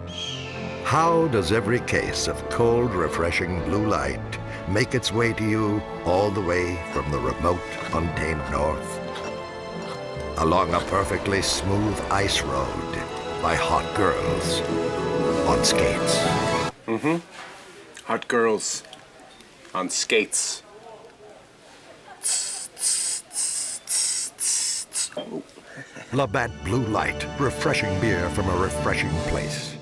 How does every case of cold, refreshing blue light make its way to you all the way from the remote, untamed north? Along a perfectly smooth ice road by hot girls on skates. Hot girls on skates. LaBatts Blue Light, refreshing beer from a refreshing place.